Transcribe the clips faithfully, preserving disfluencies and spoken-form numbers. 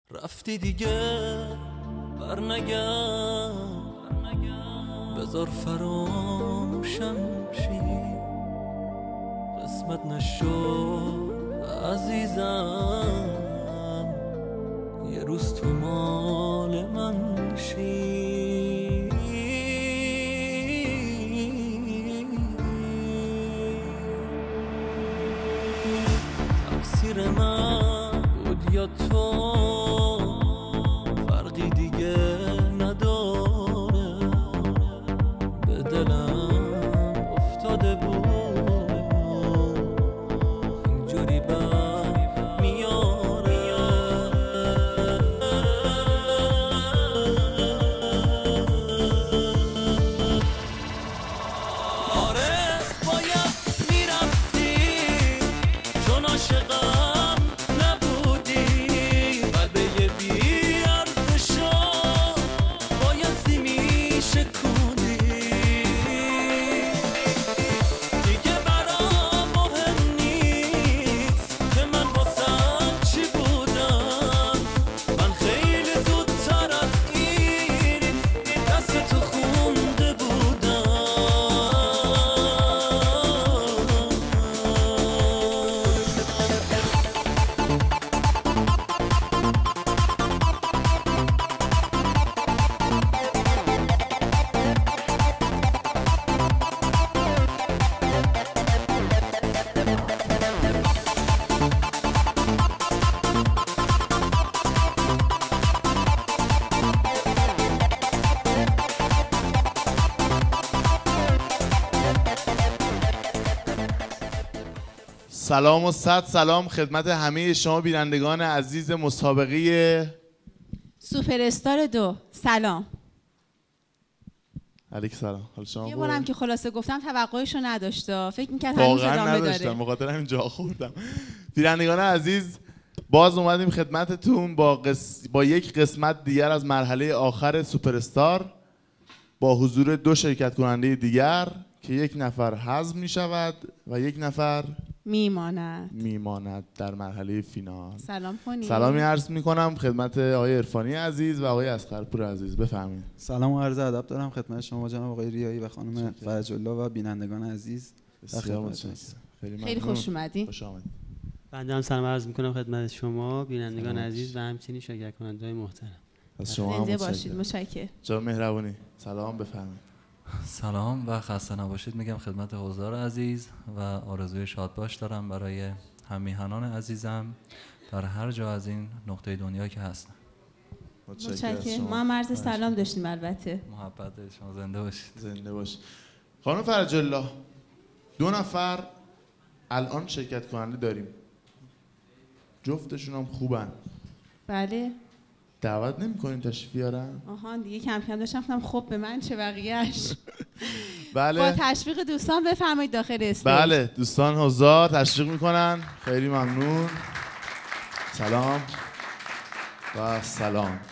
رفتی دیگه برنگرد، بذار فراموشم شی، قسمت نشد عزیزم یه روز تو مال من شی. تقصیر من بود یا تو، فرقی دیگه نداره، به دلم افتاده بود اینجوری بر میاره. آره باید میرفتی چون عاشقم نبودی، قلبه یه بی‌ارزشا باید زمین شکونی. دیگه برام مهم نیست که من واسم چی بودم، من خیلی زودتر از این دست تو خونده بودم. سلام و صد سلام خدمت همه شما بینندگان عزیز مسابقه سوپر استار دو. سلام. علیک سلام. حال شما یه خوبه؟ بارم که خلاصه گفتم توقعشو نداشت، فکر می‌کرد هنوز واقعا ادامه نداشتم، داره. به خاطر همین جا خوردم. بینندگان عزیز باز اومدیم خدمتتون با قس... با یک قسمت دیگر از مرحله آخر سوپر استار با حضور دو شرکت کننده دیگر که یک نفر حذف می شود و یک نفر میماند. میماند در مرحله فینال. سلام کنید. سلامی عرض می کنم خدمت آقای عرفانی عزیز و آقای اسقرپور عزیز. بفرمایید. سلام و عرض ادب دارم خدمت شما جناب آقای ریایی و خانم فرج الله و بینندگان عزیز. بسیار متشکرم. خیلی خیلی خوش اومدین. خوش آمدید. بنده هم سلام عرض میکنم خدمت شما بینندگان عزیز و همچنین شرکت کننده‌های محترم. از شما هم زنده متشکرم. باشید. متشکرم. جناب مهربانی سلام بفرمایید. سلام و خسته نباشید میگم خدمت حضار عزیز و آرزوی شادباش دارم برای همیهنان عزیزم در هر جا از این نقطه دنیا که هستن. متشکرم. ما هم عرض سلام داشتیم البته. محبت شما زنده باشید. زنده باشید. خانم فرج الله دو نفر الان شرکت کننده داریم، جفتشون هم خوبن. بله. دعوت نمی‌کنیم تشریف بیارن؟ آها دیگه کم کم داشتم گفتم خب به من چه بقیه‌اش. بله. با تشویق دوستان بفرمایید داخل استیج. بله دوستان حضار تشویق میکنن. خیلی ممنون. سلام و سلام.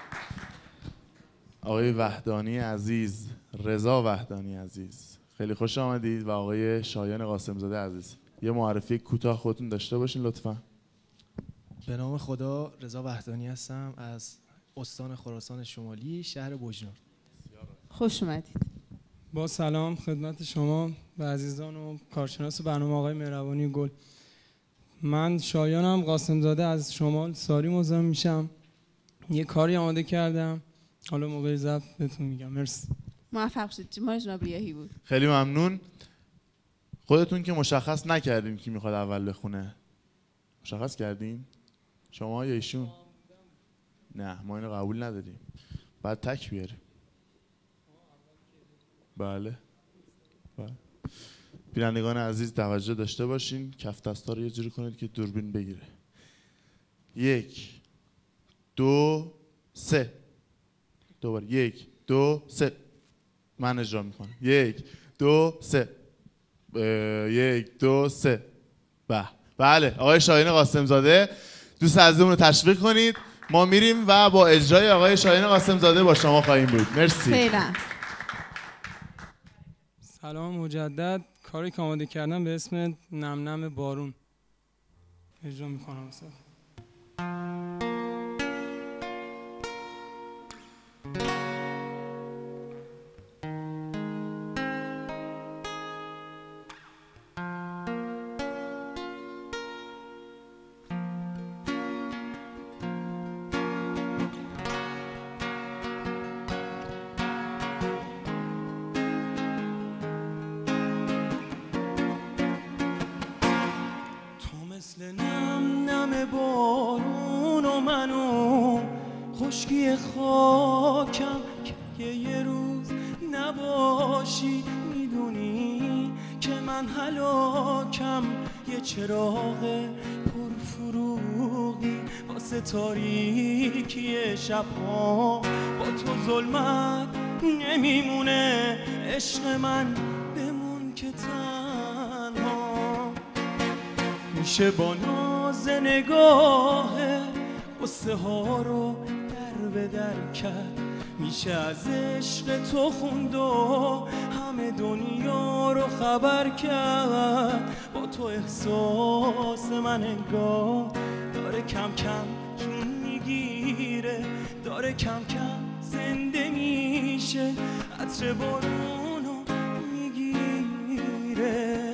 آقای وحدانی عزیز، رضا وحدانی عزیز، خیلی خوش آمدید و آقای شایان قاسمزاده عزیز. یه معرفی کوتاه خودتون داشته باشین لطفاً. به نام خدا، رضا وحدانی هستم از استان خراسان شمالی شهر بوجنور. خوش اومدید. با سلام خدمت شما و عزیزان و کارشناس برنامه آقای مهربانی گل. من شایانم قاسمزاده از شمال ساری مزاحم میشم. یه کاری آماده کردم، حالا موقع ضبط بهتون میگم. مرسی. موفق شید. ما جناب ریاحی بود. خیلی ممنون. خودتون که مشخص نکردیم کی میخواد اول بخونه. مشخص کردیم؟ شما یا ایشون؟ نه ما اینو قبول نداریم. بعد تک بیاریم. بله. بله. بینندگان عزیز توجه داشته باشین، کف دستا رو یه جوری کنید که دوربین بگیره. یک دو سه. دوباره یک دو سه. من اجرا میکنم. یک دو سه. یک دو سه. به. بله آقای شاهین قاسمزاده دوست عزیزمون رو تشویق کنید. ما میریم و با اجرای آقای شاهین قاسمزاده با شما خواهیم بود. مرسی. فعلا. سلام مجدد. کاری که آماده کردم به اسم نم نم بارون اجرا میکنم. منو خشکی خاکم که یه روز نباشی، میدونی که من هلاکم. یه چراغ پرفروغی واسه تاریکی شبها، با تو ظلمت نمیمونه عشق من، بمون که تنها. میشه با ناز نگاه قصه ها رو در به در کرد، میشه از عشق تو خوند و همه دنیا رو خبر کرد. با تو احساس من انگار داره کم کم جون میگیره، داره کم کم زنده میشه، عطر بارونو میگیره.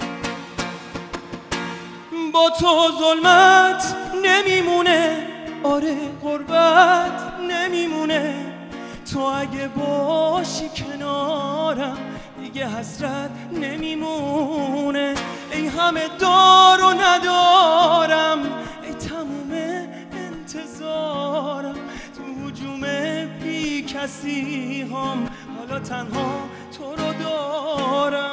با تو ظلمت نمیمونه، آره غربت نمیمونه، تو اگه باشی کنارم دیگه حسرت نمیمونه. ای همه دار و ندارم، ای تموم انتظارم، تو هجوم بی کسی هم حالا تنها تو رو دارم.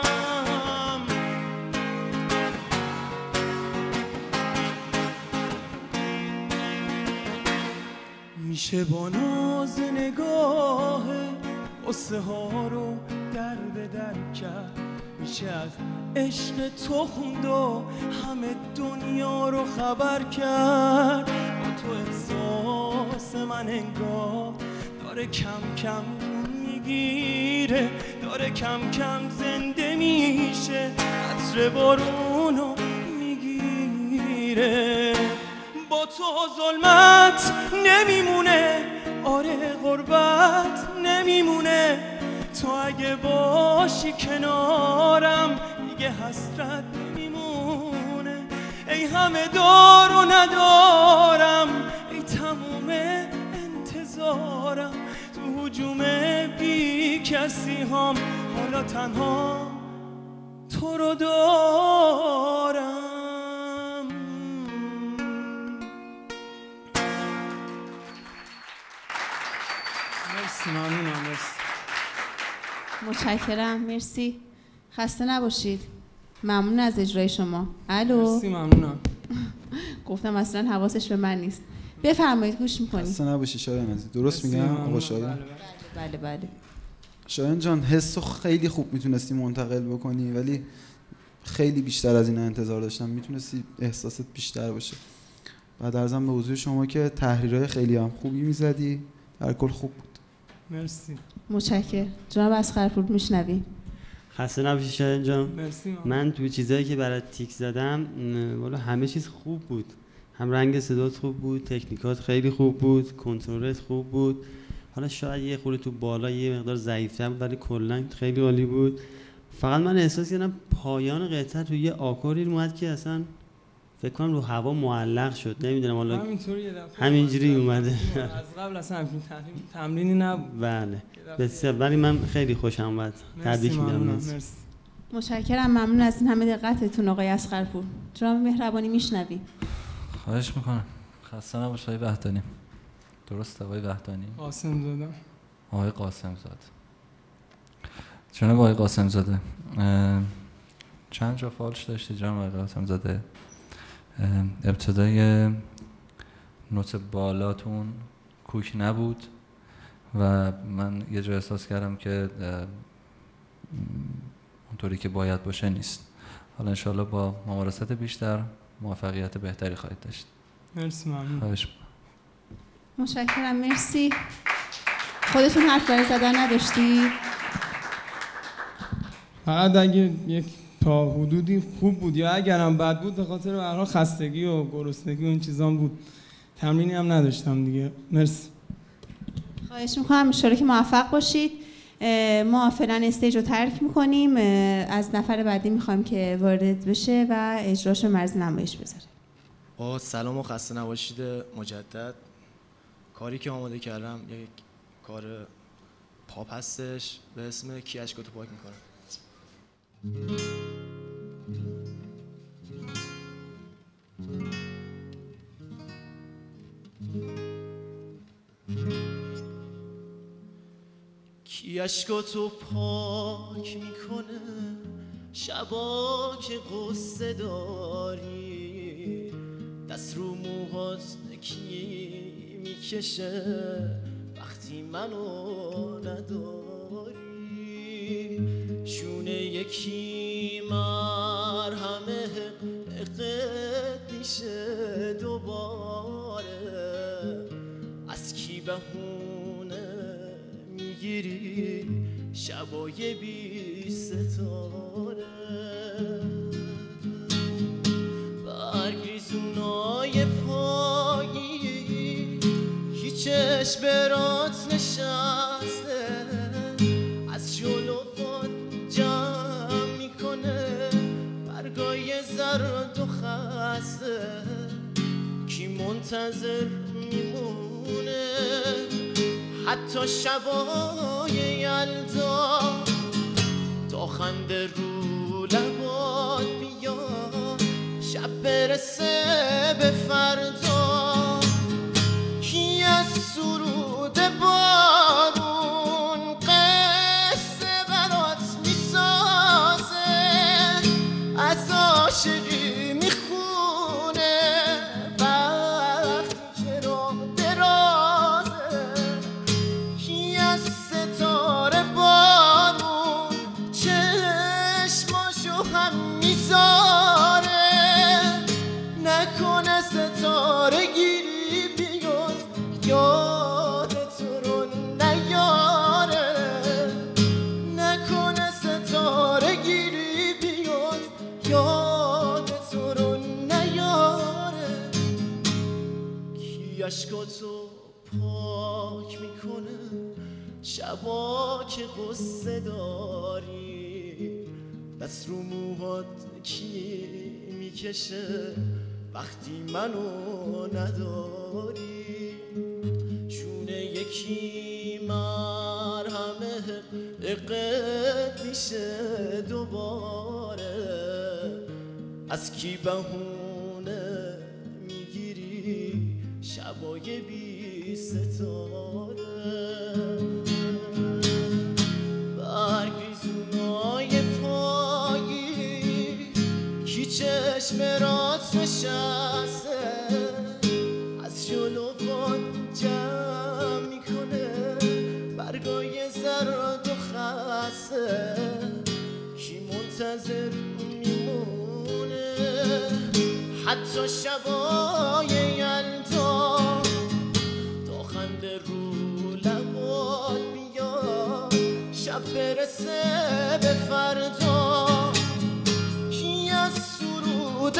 میشه با ناز نگاه قصه ها رو در به در کرد، میشه از عشق تو خوند و همه دنیا رو خبر کرد. با تو احساس من انگار داره کم کم میگیره، داره کم کم زنده میشه، عطر بارونو میگیره. با تو ظلمت نمیمونه، آره غربت نمیمونه، تو اگه باشی کنارم دیگه حسرت نمیمونه. ای همه دار و ندارم، ای تموم انتظارم، تو هجوم بی کسی هم حالا تنها تو رو دارم. مرسی، ممنونم. مرسی. متشکرم. مرسی. خسته نباشید. ممنون از اجرای شما. الو. مرسی، ممنونم. گفتم اصلا حواسش به من نیست. بفرمایید، گوش می‌کنید. خسته نباشی شایان عزیز. درست میگم آقا شایان؟ بله بله. شایان جان حسو خیلی خوب میتونستی منتقل بکنی، ولی خیلی بیشتر از این انتظار داشتم. میتونستی احساست بیشتر باشه. بعد عرضم به حضور شما که تحریرهای خیلی هم خوبی میزدی، در کل خوب بود. مرسی. متشکرم. جناب اصغرپور میشنویم. خسته نباشی شایان جان. مرسی. من تو چیزایی که برات تیک زدم والا همه چیز خوب بود، هم رنگ صدات خوب بود، تکنیکات خیلی خوب بود، کنترلت خوب بود. حالا شاید یه خورده تو بالا یه مقدار ضعیف‌تر بود ولی کلا خیلی عالی بود. فقط من احساس کردم پایان قطعه تو یه آکوردی اومد که اصلا فکر کنم رو هوا معلق شد، نمیدونم حالا همینجوری اومده. از قبل اصلا همین تمرینی نبود. بله بسیار، ولی من خیلی خوشم اومد. تبریک میگم. مرسی. متشکرم. ممنون از این همه دقتتون آقای اصغرپور. جناب مهربانی میشنویم. خواهش میکنم. خسته نباش آقای وحدانی. درسته آقای وحدانی؟ قاسم زاده. آقای قاسم زاده. جناب آقای قاسم زاده، چند جا فالش داشتی جناب آقای قاسم زاده؟ ابتدای نوت بالاتون کوک نبود و من یه جا احساس کردم که اونطوری که باید باشه نیست. حالا انشاءالله با ممارست بیشتر موفقیت بهتری خواهید داشت. مرسی، ممنون. خواهش متشکرم. مرسی. خودتون حرف برای زدن نداشتی؟ فقط اگه یک تا حدودی خوب بود یا اگرم بد بود به خاطر به هر حال خستگی و گرسنگی و این چیزام بود. تمرینی هم نداشتم دیگه. مرسی. خواهش میکنم. ان که موفق باشید. ما فعلا استیج رو ترک میکنیم. از نفر بعدی میخوایم که وارد بشه و اجراش رو مرز نمایش بذاره. با سلام و خسته نباشید مجدد. کاری که آماده کردم یک کار پاپ هستش به اسم کی اشکاتو پاک میکنه. Thank you. کی اشکاتو پاک میکنه شبا که قصه داری، دست رو موهات کی میکشه وقتی منو نداری، شونه یکی مرهمه حقت میشه دوباره، از کی بهونه میگیری شبای بی ستاره، برگریزونای پایی هیچش برات نشسته، از جلوات جمع میکنه برگای زرد و خسته، کی منتظر میمونه حتی شبای یلدا تا خنده رو لبات بیاد شب برسه به فردا، کی از سرود بارون قصه برات میسازه، از عاشقی میخونه وقتی که راه درازه، کی از ستاره بارون چشماشو هم میذاره، نکنه ستاره گیری بیاد یاد تو رو نیاره، نکنه ستاره گیری بیاد یاد تو رو نیاره، کی اشکاتو پاک میکنه شبا که قصه داری، دست رو موهات کی میکشه وقتی منو نداری، شونه یکی مرهمه حقت میشه دوباره، از کی بهونه میگیری شبای بی ستاره، برگریزونای پایی کی چشم رات نشسته، از جلوات جمع میکنه برگای زرد و خسته، کی منتظر میمونه حتی شبای یلدا تا خنده رو لبات بیاد شب برسه به فردا، کی از سرود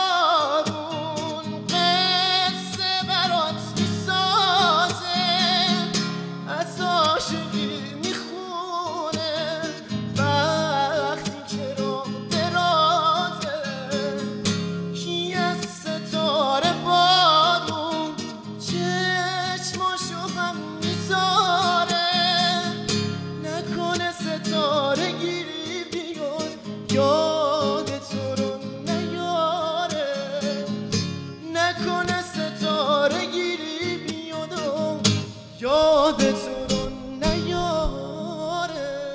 بارون قصه برات میسازه، از عاشقی میخونه وقتی که راه درازه، کی از ستاره بارون چشماشو هم میذاره، نکنه ستاره گیری بیاد یاد تو رو نیاره، نکنه ستاره گیری بیاد و یاد تو رو نیاره.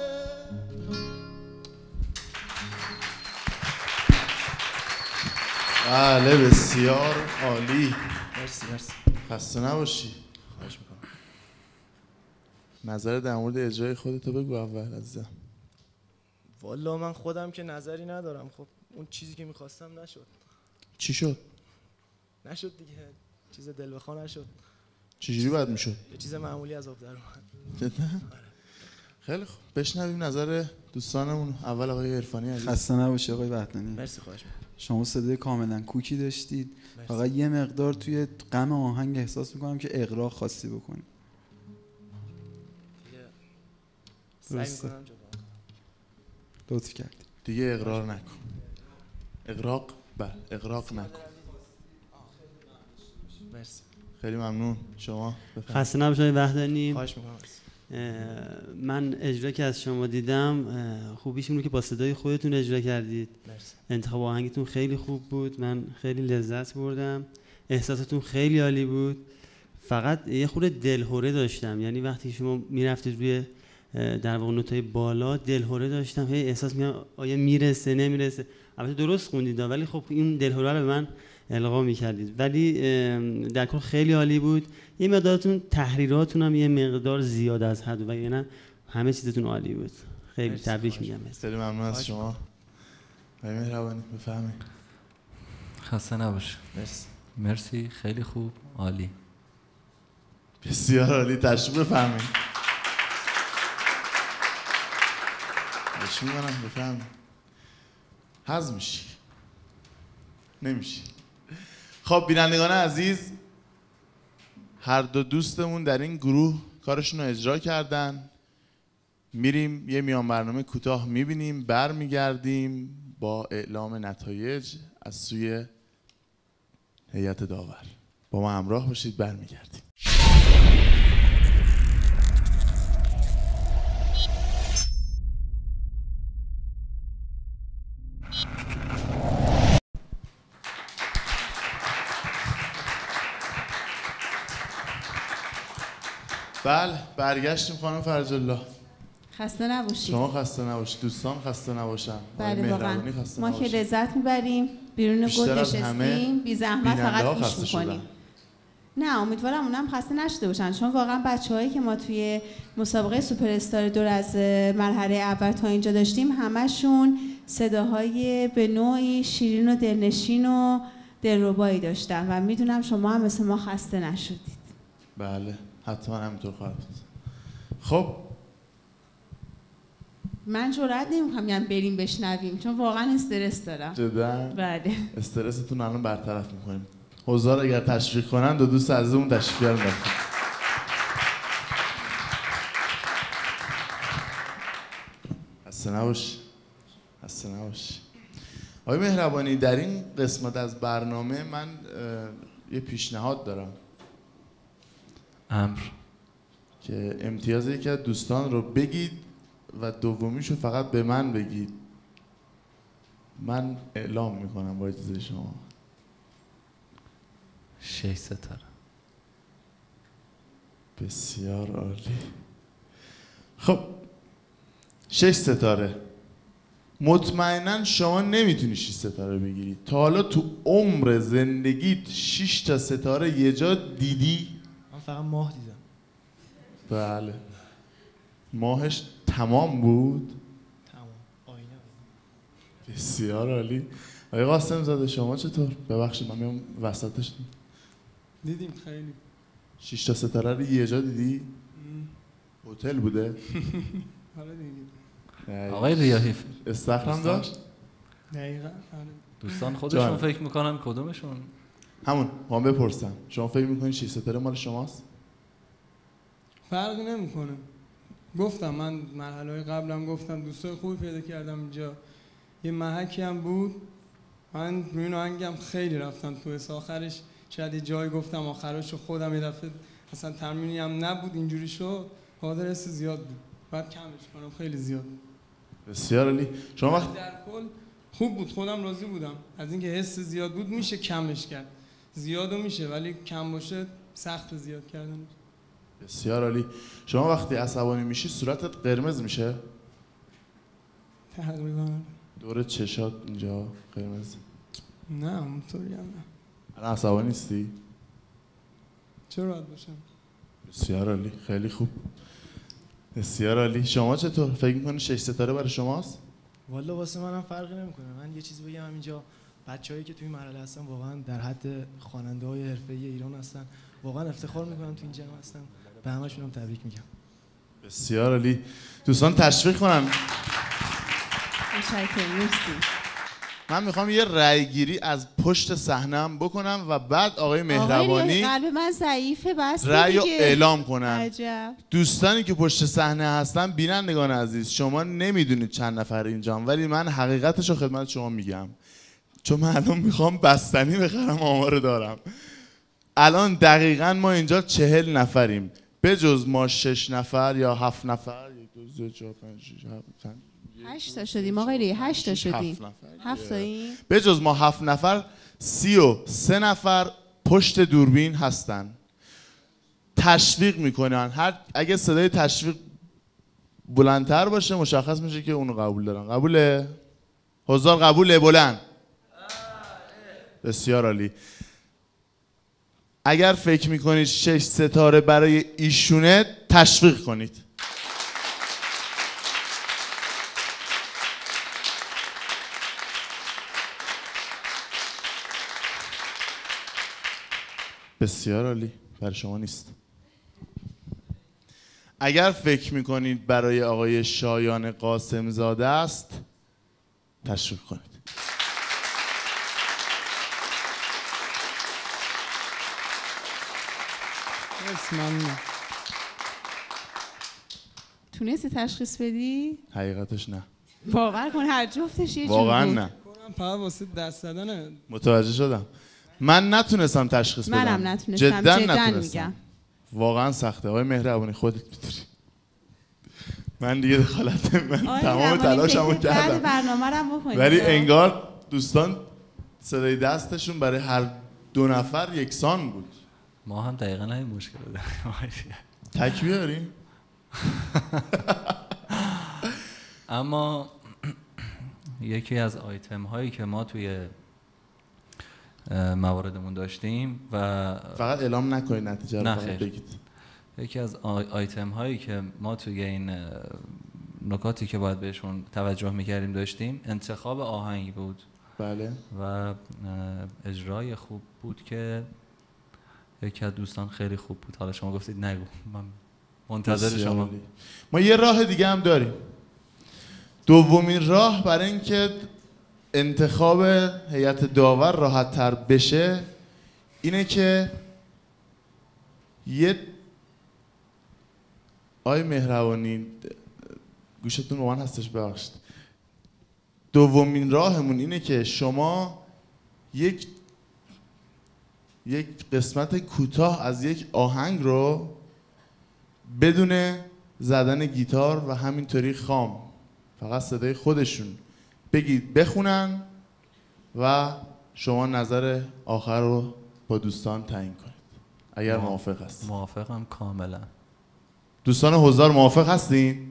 بله بسیار عالی، مرسی مرسی. خسته نباشی. خواهش میکنم. نظر در مورد اجرای خودتو بگو اول عزیزم. والا من خودم که نظری ندارم، خب اون چیزی که میخواستم نشد. چی شد؟ نشد دیگه، چیز دل بخواه نشد. چجوری باید میشد؟ یه چیز معمولی از آب در اومد. جدا؟ خیلی خوب، بشنویم نظر دوستانمون. اول آقای عرفانی عزیز. خسته نباشی آقای وحدانی. مرسی، خواهش میکنم. شما صدای کاملا کوکی داشتید، مرسی. فقط یه مقدار توی غم آهنگ احساس میکنم که اغراق خواستی بکنی. سعی درسته. میکنم جدا کنم. لطف کردی. دیگه اقرار نکن. اقراق بله اقراق نکن. مرسی. خیلی ممنون. شما بفرمایید. خسته نباشید وحدانی. خواهش میکنم. من اجرا که از شما دیدم خوبیش اینه که با صدای خودتون اجرا کردید. مرسی. انتخاب آهنگتون خیلی خوب بود، من خیلی لذت بردم، احساساتون خیلی عالی بود. فقط یه خورده دلهوره داشتم، یعنی وقتی شما میرفتید روی در واقع نوتای بالا دلهوره داشتم، هی احساس می‌کردم آیا میرسه نمیرسه. البته درست خوندید ولی خب این دلهوره رو به من القا می‌کردید. ولی در کل خیلی عالی بود. یه مقدارتون تحریراتون هم یه مقدار زیاد از حد و یعنی همه چیزتون عالی بود. خیلی تبریک میگم. خیلی ممنون از شما. آقای مهربانی بفرمایید. خسته نباش. مرسی. مرسی، خیلی خوب، عالی. بسیار عالی، تشریف بفرمایید. بهش میگم بفرمایید. هضم میشی. نمیشی. خب بینندگان عزیز، هر دو دوستمون در این گروه کارشون رو اجرا کردن. میریم یه میان برنامه کوتاه میبینیم، برمیگردیم با اعلام نتایج از سوی هیئت داور. با ما همراه باشید، برمیگردیم. بله برگشتیم خانم فرج الله. خسته نباشید. شما خسته نباشید، دوستان خسته نباشن. بله واقعا ما نباشید. که لذت میبریم بیرون گل نشستیم بی زحمت فقط گوش میکنیم. نه امیدوارم اونم خسته نشده باشن، چون واقعا بچه‌هایی که ما توی مسابقه سوپر استار دور از مرحله اول تا اینجا داشتیم همشون صداهای به نوعی شیرین و دلنشین و دلربایی داشتن و میدونم شما هم مثل ما خسته نشدید. بله حتما همینطور خواهد بود. خب من جرئت نمی‌کنم یعنی بریم بشنویم چون واقعا استرس دارم. جدا؟ بله. استرستون الان برطرف می‌کنیم. حضار اگر تشویق کنن دو دوست عزیزمون تشریف بیارن داخل. خسته نباش. خسته نباش. آقای مهربانی در این قسمت از برنامه من یه پیشنهاد دارم. امر. که امتیاز یکی از دوستان رو بگید و دومیشو فقط به من بگید. من اعلام میکنم با اجازه شما. شش ستاره. بسیار عالی. خب شش ستاره. مطمئنا شما نمیتونی شش ستاره بگیری. تا حالا تو عمر زندگیت شش تا ستاره یه جا دیدی؟ من فقط ماه دیدم. بله. ماهش تمام بود؟ تمام. آینه. بسیار عالی. آقای قاسم زاده شما چطور؟ ببخشید من میام وسطش. دیدیم خیلی. شش تا ستاره رو یه جا دیدی؟ هتل بوده؟ حالا دیدیم. آقای ریاحی استخرم داشت؟ دقیقاً. دوستان خودشون فکر میکنن کدومشون؟ همون ما بپرسم. شما فکر میکنید شش ستاره مال شماست؟ فرقی نمیکنه. گفتم من مرحله قبلم گفتم دوستای خوبی پیدا کردم اینجا. یه محکی هم بود. من روی این آهنگم خیلی رفتم تو اس آخرش شاید یه جایی گفتم آخرش خودم یه دفعه اصلا ترمینی هم نبود اینجوری شد. حاضر حس زیاد بود. بعد کمش کنم خیلی زیاد. بسیار عالی. شما وقت در کل خوب بود، خودم راضی بودم. از اینکه حس زیاد بود میشه کمش کرد. زیادو میشه ولی کم باشه سخت زیاد کردن. بسیار عالی. شما وقتی عصبانی میشی صورتت قرمز میشه؟ تقریبا. دور چشات اینجا قرمز؟ نه اونطوری هم نه. الان عصبانی نیستی؟ چرا باید باشم؟ بسیار عالی، خیلی خوب. بسیار عالی. شما چطور؟ فکر می‌کنی شش ستاره برای شماست؟ والا واسه منم فرقی نمیکنه. من یه چیزی بگم همینجا، بچه‌هایی که توی این مرحله هستن واقعا در حد خواننده‌های حرفه‌ای ایران هستن. واقعا افتخار میکنم تو این جمع هستم. به همشون هم تبریک میگم. بسیار عالی. دوستان تشویق کنم. متشکرم. مرسی. من میخوام یه رأیگیری از پشت صحنه‌ام بکنم و بعد آقای مهربانی قلب من ضعیفه بس رأی رو اعلام کنن. عجب. دوستانی که پشت صحنه هستن، بینندگان عزیز، شما نمیدونید چند نفر اینجام، ولی من حقیقتش رو خدمت شما میگم، چون من الان میخوام بستنی بخرم، آمار دارم. الان دقیقاً ما اینجا چهل نفریم، به جز ما شش نفر یا هفت نفر، یک دو سه چهار پنج شش هفت هشت تا شدیم آقای ری، هشت تا شدیم. هفت تاییم. به جز ما هفت نفر، سی و سه نفر پشت دوربین هستن. تشویق میکنن. هر اگه صدای تشویق بلندتر باشه مشخص میشه که اونو قبول دارن. قبوله؟ حضار قبوله؟ بلند. بسیار عالی. اگر فکر میکنید شش ستاره برای ایشونه تشویق کنید. بسیار عالی. برای شما نیست. اگر فکر میکنید برای آقای شایان قاسم زاده است تشویق کنید. تونستی تشخیص بدی؟ حقیقتش نه. باور کن هر جفتش یه جور واقعا بود. نه. فقط واسه دست دادن. متوجه شدم. من نتونستم تشخیص بدم. منم نتونستم. جدا, جدا نتونستم. میگم. واقعا سخته. آقای مهربانی خودت میدونی. من دیگه دخالت من تمام تلاشمو کردم. بعد برنامه رو بکنید. ولی انگار دوستان صدای دستشون برای هر دو نفر یکسان بود. ما هم دقیقاً این مشکل داریم. تک بیاریم. اما یکی از آیتم هایی که ما توی مواردمون داشتیم و فقط اعلام نکنید نتیجه رو، فقط بگید. یکی از آیتم هایی که ما توی این نکاتی که باید بهشون توجه میکردیم داشتیم انتخاب آهنگ بود. بله. و اجرای خوب بود که یکی از دوستان خیلی خوب بود. حالا شما گفتید نگو، من منتظر شما. ما یه راه دیگه هم داریم. دومین راه برای اینکه انتخاب هیئت داور راحت تر بشه اینه که یه آی مهربانی گوشتون با من هستش ببخشید. دومین راهمون اینه که شما یک یک قسمت کوتاه از یک آهنگ رو بدون زدن گیتار و همینطوری خام فقط صدای خودشون بگید بخونن و شما نظر آخر رو با دوستان تعیین کنید اگر موافق هستید. موافقم کاملا. دوستان حضار موافق هستین؟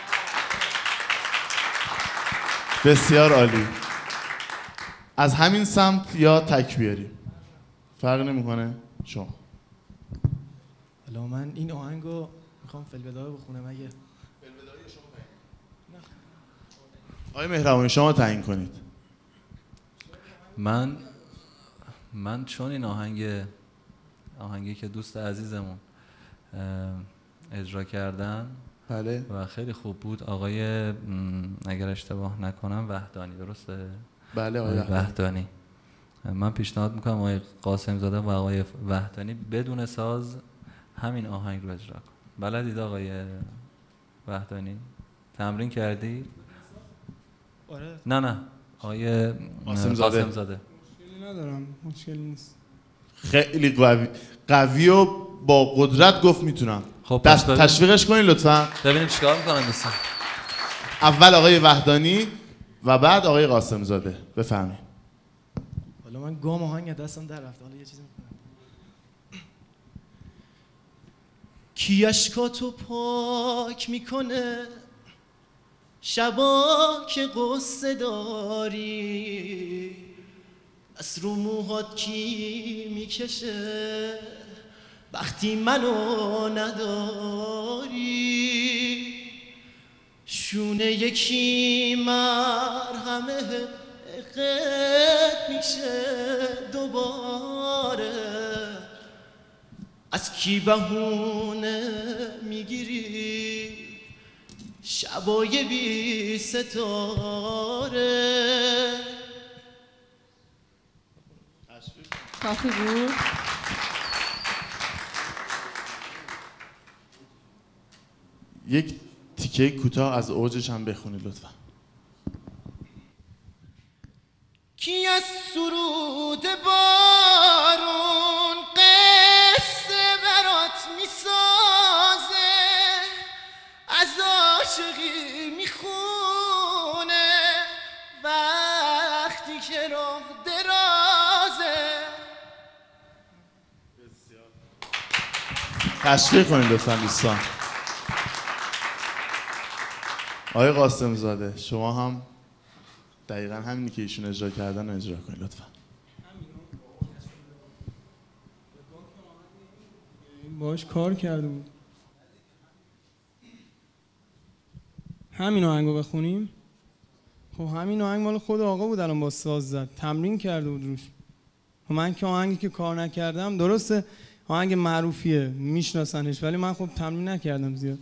بسیار عالی. از همین سمت یا تک بیاریم فرق نمیکنه. شما حالا من این آهنگو میخوام فلبدای بخونم. اگه فلبدای شما تعیین. آقای مهربانی شما تعیین کنید. من من چون این آهنگ آهنگی که دوست عزیزمون اجرا کردن بله و خیلی خوب بود، آقای اگر اشتباه نکنم وحدانی، درسته؟ بله آقای وحدانی. من پیشنهاد میکنم آقای قاسم زاده و آقای وحدانی بدون ساز همین آهنگ رو اجرا کن. بلدید آقای وحدانی؟ تمرین کردی؟ آره. نه نه آقای قاسم زاده. مشکلی ندارم، مشکلی نیست. خیلی قوی قوی و با قدرت گفت میتونم. خب دست تشویقش کنین لطفا. ببینیم چیکار میکنن دوستان. اول آقای وحدانی و بعد آقای قاسم زاده. بفرمایید. حالا من گام آهنگ دستم در رفته. حالا یه چیزی میکنم. کی اشکاتو پاک میکنه شبا که قصه داری، از رو موهات کی میکشه وقتی منو نداری، شونه یکی مرهمه حقت میشه دوباره، از کی بهونه میگیری شبای بی ستاره. کافی بود. یک تیکه کوتاه از اوجش هم بخونید لطفا. کی از سرود بارون قصه برات میسازه، از عاشقی میخونه وقتی که راه درازه. تشویق کنید لطفا دوستان. آقای قاسم زاده شما هم دقیقا همینی که ایشون اجرا کردن رو اجرا کنید لطفا. باش کار کرده بود. همین آهنگو بخونیم. خب همین آهنگ مال خود آقا بود، الان با ساز زد، تمرین کرده بود روش. من که آهنگی که کار نکردم، درسته آهنگ معروفیه میشناسنش، ولی من خب تمرین نکردم زیاد.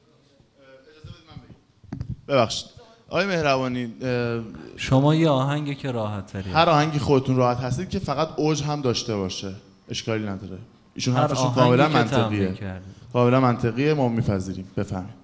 ببخشید آقای مهربانی، شما یه آهنگی که راحت تری، هر آهنگی خودتون راحت هستید که فقط اوج هم داشته باشه اشکالی نداره. ایشون حرفشون کاملا منطقیه، کاملا منطقیه، ما میپذیریم. بفهمید.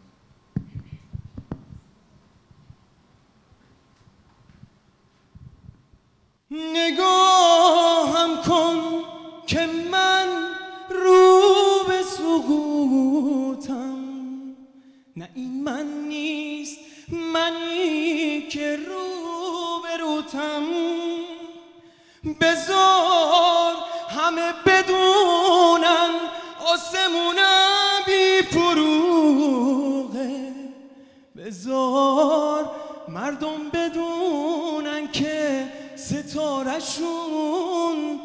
نگاهم کن که من رو به سقوطم، نه این من نیست منی که رو به روتم. بذار همه بدونن آسمونم بی فروغه، بذار مردم بدونن که ستاره‌شون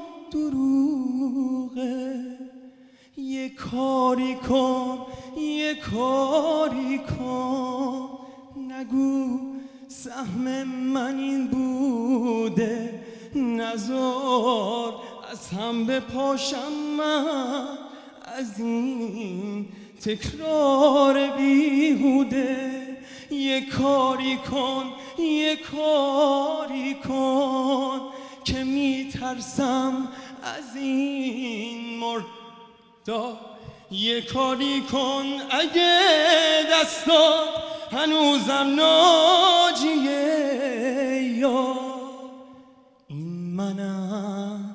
دروغه. یه کاری کن یه کاری کن، نگو سهم من این بوده، نزار از هم بپاشم من از این تکرار بیهوده. یه کاری کن یه کاری کن که میترسم از این مردا. یه کاری کن اگه دستات هنوزم ناجیه، یا این منم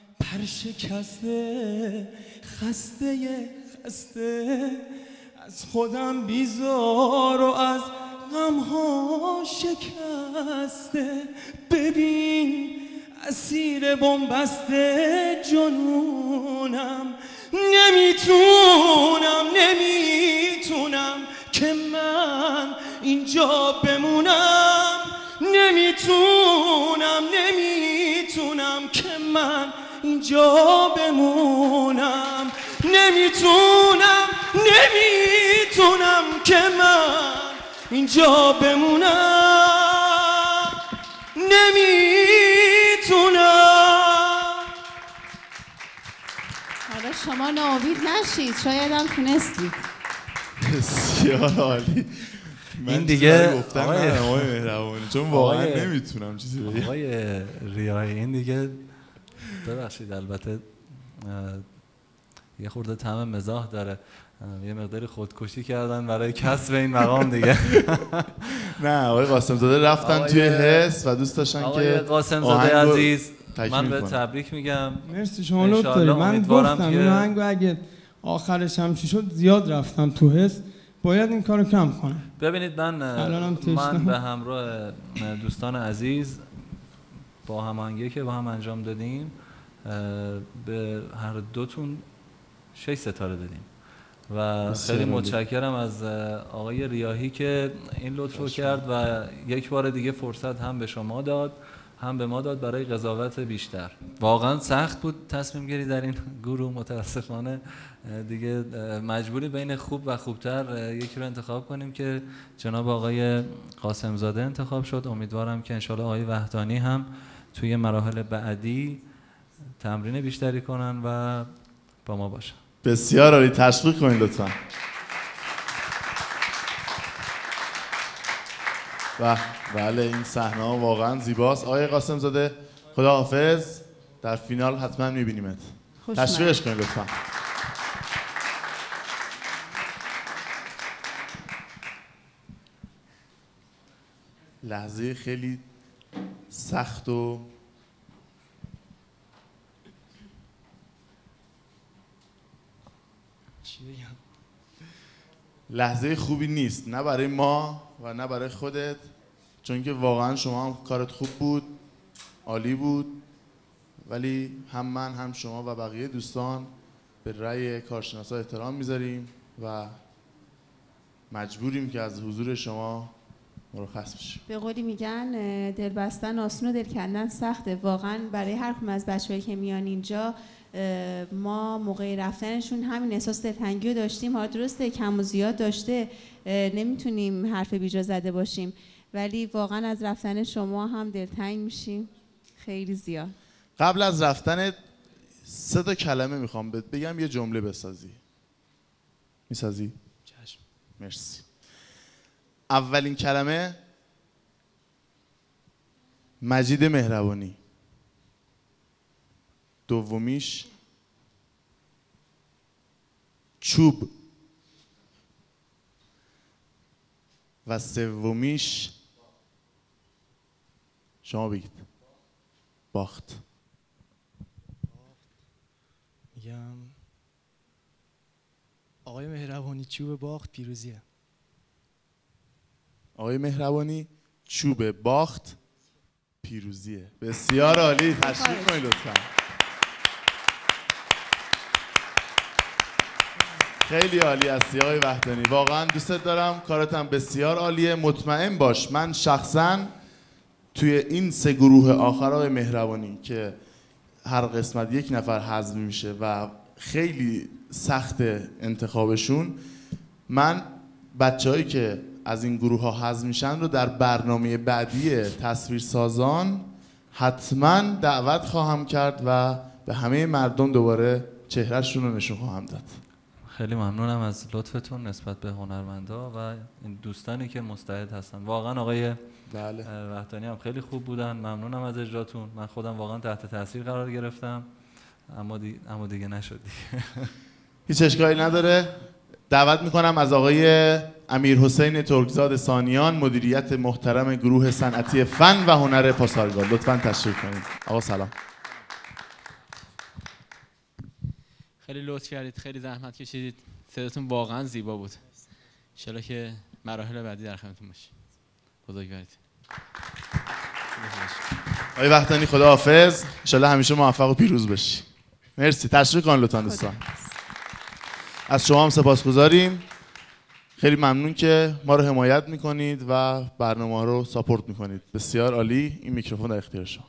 پرشکسته خسته خسته، از خودم بیزار و از غمها شکسته. ببین اسیر بنبسته جنونم، نمیتونم نمیتونم که من اینجا بمونم، نمیتونم نمیتونم که من اینجا بمونم، نمیتونم نمیتونم که من اینجا بمونم، نمیتونم. حالا شما ناامید نشید، شاید هم تونستید. بسیار عالی. این دیگه گفتم آقای مهربانی چون واقعا نمیتونم چیزی بگم. آقای ریاحی این دیگه ببخشید البته یه خورده طعم مزاح داره، یه مقداری خودکشی کردن برای کسب این مقام دیگه. نه آقای قاسم زاده رفتن توی حس و دوست داشتن که آقای قاسم زاده عزیز من به تبریک میگم. مرسی شما لطف دارید. من گفتم این آهنگو اگه آخرش هم چی شد زیاد رفتم تو حس، باید این کارو کم کنم. ببینید من من به همراه دوستان عزیز با هماهنگی که با هم انجام دادیم به هر دوتون شش ستاره دادیم و خیلی متشکرم از آقای ریاحی که این لطف رو کرد و یک بار دیگه فرصت هم به شما داد هم به ما داد برای قضاوت بیشتر. واقعا سخت بود تصمیم گیری در این گروه، متاسفانه دیگه مجبوری بین خوب و خوبتر یکی رو انتخاب کنیم که جناب آقای قاسم زاده انتخاب شد. امیدوارم که انشالله آقای وحدانی هم توی مراحل بعدی تمرین بیشتری کنن و با ما باشن. بسیار عالی، تشویق کنید لطفا. و بله این صحنه ها واقعا زیباست. آقای قاسم زاده خداحافظ، در فینال حتما میبینیمت. تشویقش کنید لطفا. لحظه خیلی سخت و لحظه خوبی نیست، نه برای ما و نه برای خودت، چون که واقعا شما هم کارت خوب بود، عالی بود، ولی هم من هم شما و بقیه دوستان به رأی کارشناسا احترام میذاریم و مجبوریم که از حضور شما مرخص بشیم. به قولی میگن دل بستن آسون و دل کندن سخته. واقعا برای هر کدوم از بچه‌هایی که میان اینجا ما موقع رفتنشون همین احساس دلتنگی رو داشتیم. حالا درسته کم و زیاد داشته، نمیتونیم حرف بیجا زده باشیم، ولی واقعا از رفتن شما هم دلتنگ میشیم خیلی زیاد. قبل از رفتن سه تا کلمه میخوام بهت بگم، یه جمله بسازی. میسازی؟ چشم. مرسی. اولین کلمه مجید مهربانی، دومیش چوب و سومیش شما بگید. باخت. میگم آقای مهربانی چوب باخت پیروزیه. آقای مهربانی چوب باخت پیروزیه. بسیار عالی، تشریف کنید لطفا. خیلی عالی هستی آقای وحدانی، واقعا دوستت دارم، کارت هم بسیار عالیه. مطمئن باش من شخصا توی این سه گروه آخر آقای مهربانی که هر قسمت یک نفر حذف میشه و خیلی سخت انتخابشون، من بچه‌هایی که از این گروه ها حذف میشن رو در برنامه بعدی تصویرسازان حتما دعوت خواهم کرد و به همه مردم دوباره چهرهشون رو نشون خواهم داد. خیلی ممنونم از لطفتون نسبت به هنرمندا و این دوستانی که مستعد هستن. واقعا آقای بله. وحدانی هم خیلی خوب بودن. ممنونم از اجراتون. من خودم واقعا تحت تاثیر قرار گرفتم، اما دیگه, اما دیگه نشد دیگه. هیچ اشکالی نداره. دعوت میکنم از آقای امیر حسین ترکزاد ثانیان، مدیریت محترم گروه صنعتی فن و هنر پاسارگاد، لطفاً تشریف کنید. آقا سلام. خیلی لطف کردید، خیلی زحمت کشیدید، صداتون واقعا زیبا بود. ان شاءالله که مراحل بعدی در خدمتتون باشیم. بزرگوارید. آقای وحدانی خداحافظ، ان شاءالله همیشه موفق و پیروز باشی. مرسی، تشریف کن لطفاً دوستان. از شما هم سپاسگزاریم. خیلی ممنون که ما رو حمایت میکنید و برنامه رو ساپورت میکنید. بسیار عالی. این میکروفون در اختیار شما.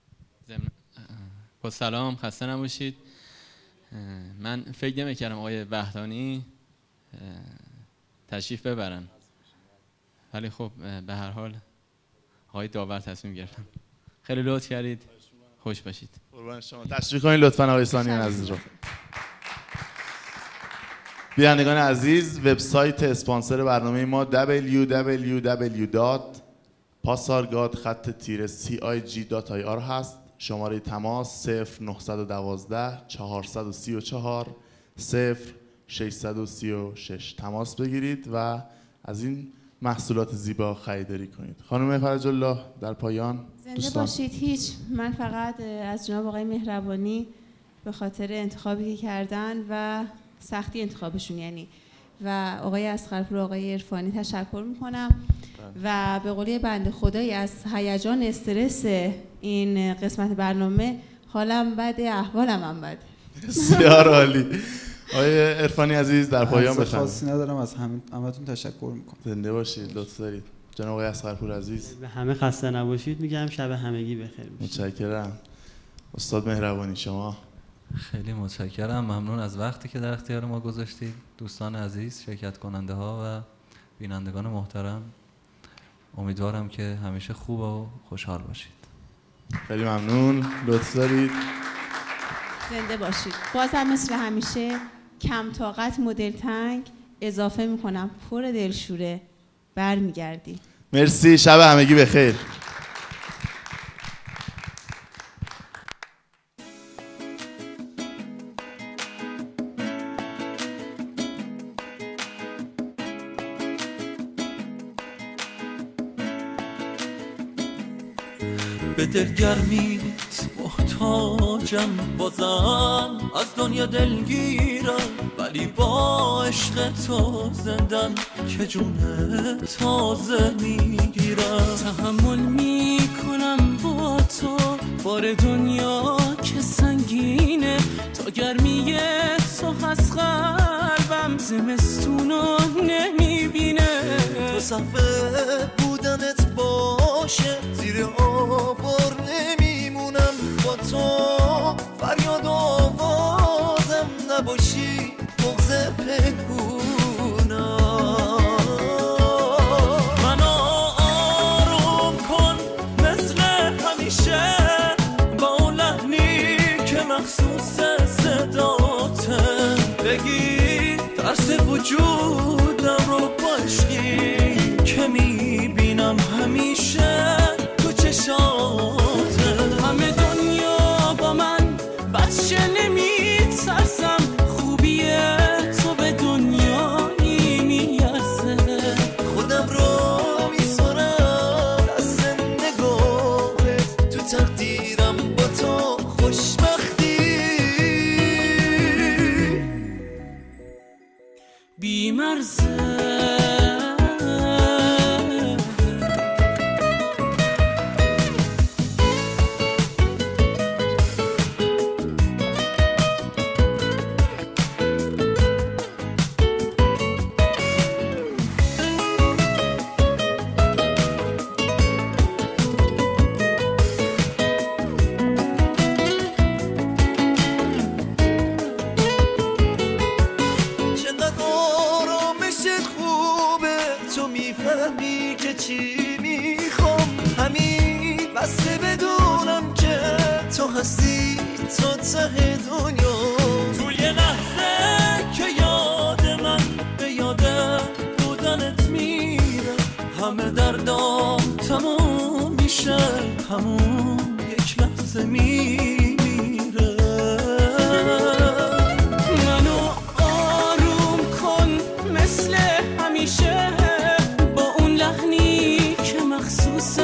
با سلام، خسته نباشید. من فکر نمی‌کردم آقای وحدانی تشریف ببرن، ولی خب به هر حال آقای داور تصمیم گرفتن. خیلی لطف کردید. خوش باشید. قربان شما. تشریف کنید لطفاً آقای ثانیان عزیز رو. بینندگان عزیز، وبسایت اسپانسر برنامه ما دبلیو دبلیو دبلیو دات پاسارگاد خط تیره سی آی جی دات آی آر هست. شماره تماس صفر نهصد و دوازده چهارصد و سی و چهار صفر ششصد و سی و شش تماس بگیرید و از این محصولات زیبا خریداری کنید. خانم فرج الله در پایان زنده دوستان. باشید. هیچ، من فقط از جناب آقای مهربانی به خاطر انتخابی که کردن و سختی انتخابشون یعنی و آقای اصغرپور و آقای عرفانی تشکر میکنم و به قولی بنده خدایی از هیجان استرس این قسمت برنامه حالم بده، احوالم هم بده. بسیار عالی. آقای عرفانی عزیز در پایان بفرمایید. خاصی ندارم، از همه همتون تشکر میکنم. زنده باشید، لطف دارید. جناب آقای اصغرپور عزیز به همه خسته نباشید میگم، شب همگی بخیر باشید. متشکرم. استاد مهربانی شما. خیلی متشکرم، ممنون از وقتی که در اختیار ما گذاشتید. دوستان عزیز، شرکت کننده ها و بینندگان محترم، امیدوارم که همیشه خوب و خوشحال باشید. خیلی ممنون، لطف دارید. زنده باشید. بازم مثل همیشه کم طاقت مدل تنگ اضافه میکنم، پر دلشوره برمیگردی. مرسی، شب همگی بخیر. به دلگرمیت محتاجم، بازم از دنیا دلگیرم، ولی با عشق تو زندم که جون تازه میگیرم. تحمل میکنم با تو بار دنیا که سنگینه، تا گرمی تو از قلبم زمستونو نمیبینه. تو صفحه بودن باشه زیر آوار نمیمونم با تو فریاد آوازم نباشی بغض پنهونم منو آروم کن مثل همیشه با اون لحنی که مخصوص صداته بگی ترس وجودم رو با عشقی که میبینم همیشه تو چشاته همه دنیا با من بچه نمیترسم خوبیه تو به دنیایی میرسه خودم رو میسپارم دست نگاهت تو تقدیرم با تو خوشبختی بی‌مرزه میفهمی که چی میخوام همین بسته بدونم که تو هستی تا ته دنیا تو یه لحظه که یاد من به یاد بودنت میره همه دردام تموم میشه همون یک لحظه میمیره منو آروم کن مثل همیشه مخصوص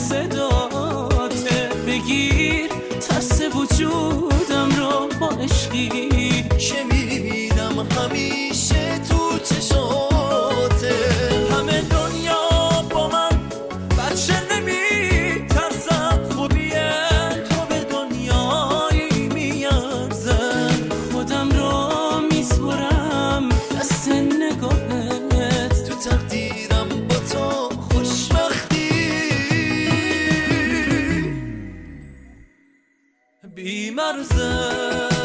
صداته بگیر ترس وجودم رو با عشقی که میبینم همیشه تو چشاته همه دنیا با من بچه نمیترسم خوبیه تو به دنیایی میارزه خودم رو میسپرم دست نگاهت تو تقدیرم با تو بی‌مرزه